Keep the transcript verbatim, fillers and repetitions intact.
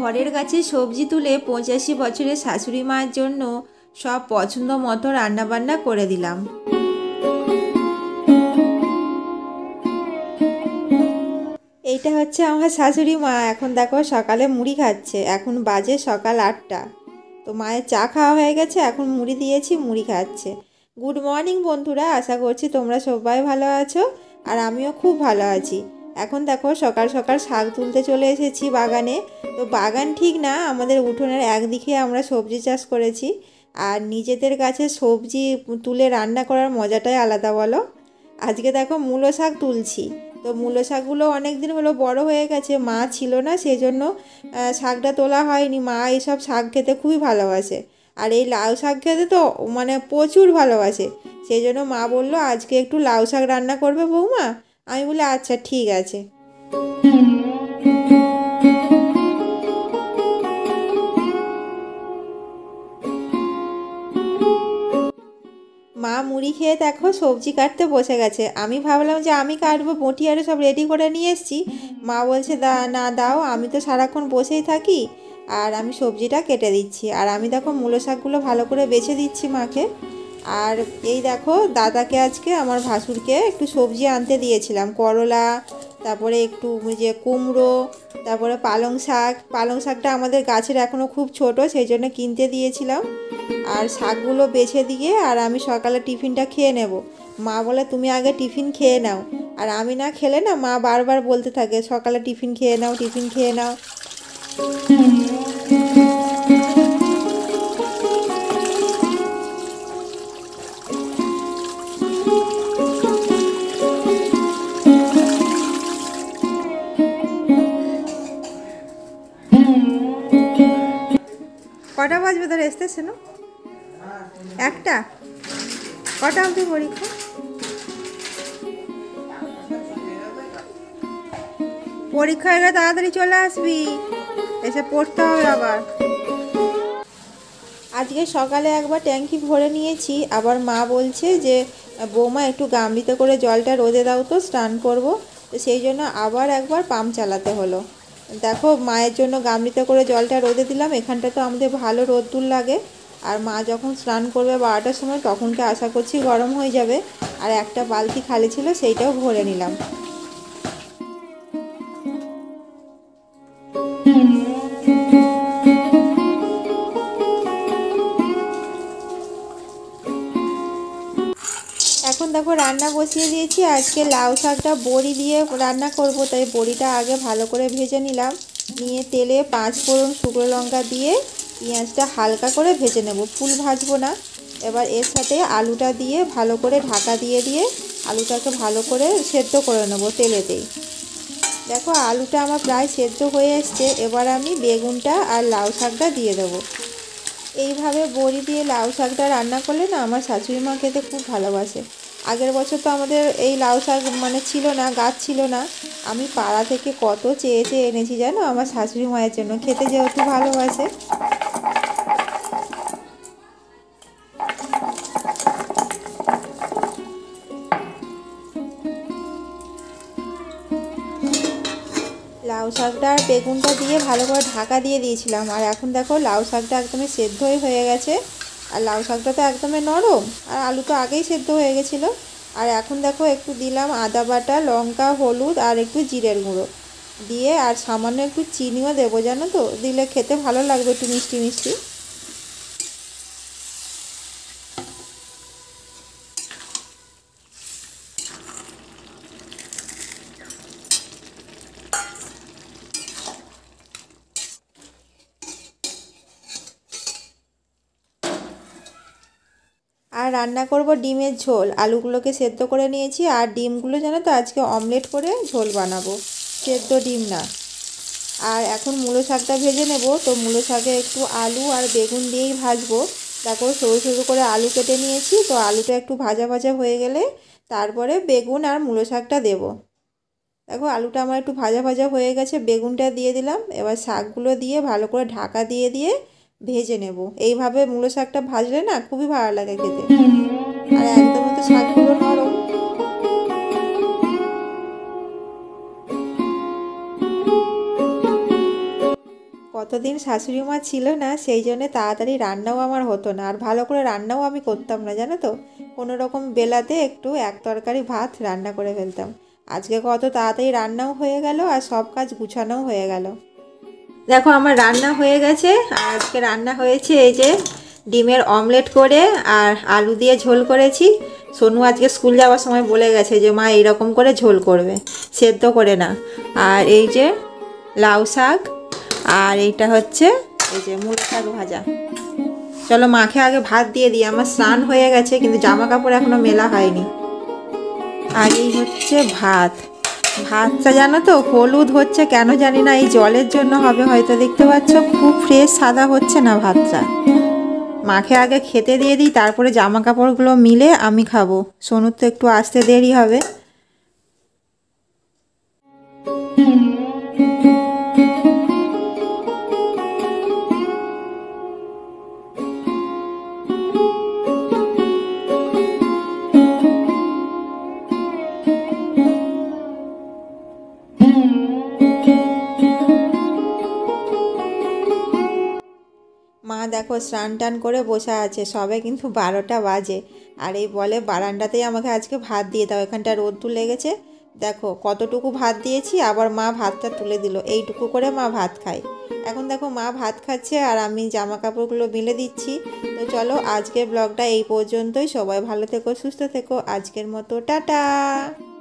ঘরের গাছে সবজি তুলে পঁচাশি বছরের শাশুড়ি মায়ের জন্য সব পছন্দ মতো রান্নাবান্না করে দিলাম। এইটা হচ্ছে আমার শাশুড়ি মা। এখন দেখো সকালে মুড়ি খাচ্ছে। এখন বাজে সকাল আটটা। তো মায়ের চা খাওয়া হয়ে গেছে, এখন মুড়ি দিয়েছি, মুড়ি খাচ্ছে। গুড মর্নিং বন্ধুরা, আশা করছি তোমরা সবাই ভালো আছো আর আমিও খুব ভালো আছি। এখন দেখো সকাল সকাল শাক তুলতে চলে এসেছি বাগানে। তো বাগান ঠিক না, আমাদের উঠোনের একদিকে আমরা সবজি চাষ করেছি। আর নিজেদের কাছে সবজি তুলে রান্না করার মজাটাই আলাদা বলো। আজকে দেখো মূলো শাক তুলছি। তো মূলো শাকগুলো অনেক দিন হলো বড় হয়ে গেছে, মা ছিল না, সেই জন্য শাকটা তোলা হয়নি। মা এইসব শাক খেতে খুবই ভালোবাসে, আর এই লাউ শাক খেতে তো মানে প্রচুর ভালোবাসে। সেই জন্য মা বললো আজকে একটু লাউ শাক রান্না করবে বৌমা। আমি বলি আচ্ছা ঠিক আছে। মা মুড়ি খেয়ে দেখো সবজি কাটতে বসে গেছে। আমি ভাবলাম যে আমি কাটবো, বটি আরে সব রেডি করে নিয়ে এসেছি। মা বলছে দা না দাও, আমি তো সারাক্ষণ বসেই থাকি, আর আমি সবজিটা কেটে দিচ্ছি। আর আমি দেখো মূলো শাকগুলো ভালো করে বেছে দিচ্ছি মাকে। আর এই দেখো দাদাকে আজকে আমার ভাসুরকে একটু সবজি আনতে দিয়েছিলাম, করলা, তারপরে একটু যে কুমড়ো, তারপরে পালং শাক। পালং শাকটা আমাদের গাছের এখনও খুব ছোট, সেই জন্য কিনতে দিয়েছিলাম। আর শাকগুলো বেছে দিয়ে আর আমি সকালে টিফিনটা খেয়ে নেব। মা বলে তুমি আগে টিফিন খেয়ে নাও, আর আমি না খেলে না মা বারবার বলতে থাকে সকালে টিফিন খেয়ে নাও, টিফিন খেয়ে নাও। কটা বাজবে তোর স্টেশন? একটা? কটা অবধি পরীক্ষা? পরীক্ষা হয়ে গেলে তাড়াতাড়ি চলে আসবি, এসে পড়তে হবে আবার। আজকে সকালে একবার ট্যাঙ্কি ভরে নিয়েছি, আবার মা বলছে যে বৌমা একটু গামলিতে করে জলটা রোদে দাও তো, স্নান করব। তো সেই জন্য আবার একবার পাম্প চালাতে হলো। দেখো মায়ের জন্য গামলিতে করে জলটা রোদে দিলাম। এখানটা তো আমাদের ভালো রোদ্দুর লাগে, আর মা যখন স্নান করবে বারোটার সময় তখনকে আশা করছি গরম হয়ে যাবে। আর একটা বালতি খালি ছিল, সেইটাও ভরে নিলাম। এখন দেখো রান্না বসিয়ে দিয়েছি। আজকে লাউ শাকটা বড়ি দিয়ে রান্না করব, তাই বড়িটা আগে ভালো করে ভেজে নিলাম। নিয়ে তেলে পাঁচ ফোড়ন, শুকনো লঙ্কা দিয়ে পেঁয়াজটা হালকা করে ভেজে নেব, ফুল ভাজবো না। এবার এর সাথে আলুটা দিয়ে ভালো করে ঢাকা দিয়ে দিয়ে আলুটাকে ভালো করে সেদ্ধ করে নেব তেলেতেই। দেখো আলুটা আমার প্রায় সেদ্ধ হয়ে এসছে। এবার আমি বেগুনটা আর লাউ শাকটা দিয়ে দেবো। এইভাবে বড়ি দিয়ে লাউ শাকটা রান্না করলে না আমার শাশুড়ি মা খেতে খুব ভালোবাসে। আগের বছর তো আমাদের এই লাউ শাক মানে ছিল না, গাছ ছিল না। আমি পাড়া থেকে কত চেয়ে চেয়ে এনেছি জানো আমার শাশুড়ি মায়ের জন্য, খেতে যেহেতু ভালোবাসে। লাউ শাকটা আর বেগুনটা দিয়ে ভালো করে ঢাকা দিয়ে দিয়েছিলাম। আর এখন দেখো লাউ শাকটা একদমই সেদ্ধই হয়ে গেছে, আর লাউ শাকটা তো একদমই নরম, আর আলু তো আগেই সেদ্ধ হয়ে গেছিলো। আর এখন দেখো একটু দিলাম আদা বাটা, লঙ্কা, হলুদ আর একটু জিরের গুঁড়ো দিয়ে, আর সামান্য একটু চিনিও দেবো জানো তো, দিলে খেতে ভালো লাগবে, একটু মিষ্টি মিষ্টি। আর রান্না করব ডিমের ঝোল। আলুগুলোকে সেদ্ধ করে নিয়েছি, আর ডিমগুলো জানো তো আজকে অমলেট করে ঝোল বানাবো, সেদ্ধ ডিম না। আর এখন মূলো শাকটা ভেজে নেব। তো মূলো শাকে একটু আলু আর বেগুন দিয়েই ভাজবো। দেখো সরু সরু করে আলু কেটে নিয়েছি। তো আলুটা একটু ভাজা ভাজা হয়ে গেলে তারপরে বেগুন আর মূলো শাকটা দেবো। দেখো আলুটা আমার একটু ভাজা ভাজা হয়ে গেছে, বেগুনটা দিয়ে দিলাম। এবার শাকগুলো দিয়ে ভালো করে ঢাকা দিয়ে দিয়ে ভেজে নেব। এইভাবে মূলো শাকটা ভাজলে না খুবই ভালো লাগে খেতে, আর একদমই তো শাকগুলো নরম। কতদিন শাশুড়ি মা ছিল না, সেই জন্যে তাড়াতাড়ি রান্নাও আমার হতো না, আর ভালো করে রান্নাও আমি করতাম না জানো তো। কোনো রকম বেলাতে একটু এক তরকারি ভাত রান্না করে ফেলতাম। আজকে কত তাড়াতাড়ি রান্নাও হয়ে গেল আর সব কাজ গুছানোও হয়ে গেল। দেখো আমার রান্না হয়ে গেছে, আর আজকে রান্না হয়েছে এই যে ডিমের অমলেট করে আর আলু দিয়ে ঝোল করেছি। সোনু আজকে স্কুল যাওয়ার সময় বলে গেছে যে মা এইরকম করে ঝোল করবে, সেদ্ধ করে না। আর এই যে লাউ শাক, আর এইটা হচ্ছে এই যে মূলো শাক ভাজা। চলো মাকে আগে ভাত দিয়ে দিই, আমার স্নান হয়ে গেছে কিন্তু জামা কাপড় এখনো মেলা হয়নি। আর এই হচ্ছে ভাত। ভাতটা জানো তো হলুদ হচ্ছে কেন জানি না, এই জলের জন্য হবে হয়তো। দেখতে পাচ্ছ খুব ফ্রেশ সাদা হচ্ছে না ভাতটা। মাকে আগে খেতে দিয়ে দিই, তারপরে জামা কাপড়গুলো মিলে আমি খাবো। সোনুর তো একটু আসতে দেরি হবে। মা দেখো স্নান টান করে বসে আছে, সবে কিন্তু বারোটা বাজে। আর এই বলে বারান্দাতেই আমাকে আজকে ভাত দিয়ে দাও, এখানটা রোদ্দুর লেগেছে। দেখো কতটুকু ভাত দিয়েছি, আবার মা ভাতটা তুলে দিল, এইটুকু করে মা ভাত খায়। এখন দেখো মা ভাত খাচ্ছে আর আমি জামা কাপড়গুলো মেলে দিচ্ছি। তো চলো আজকের ব্লগটা এই পর্যন্তই। সবাই ভালো থেকো, সুস্থ থেকো। আজকের মতো টাটা।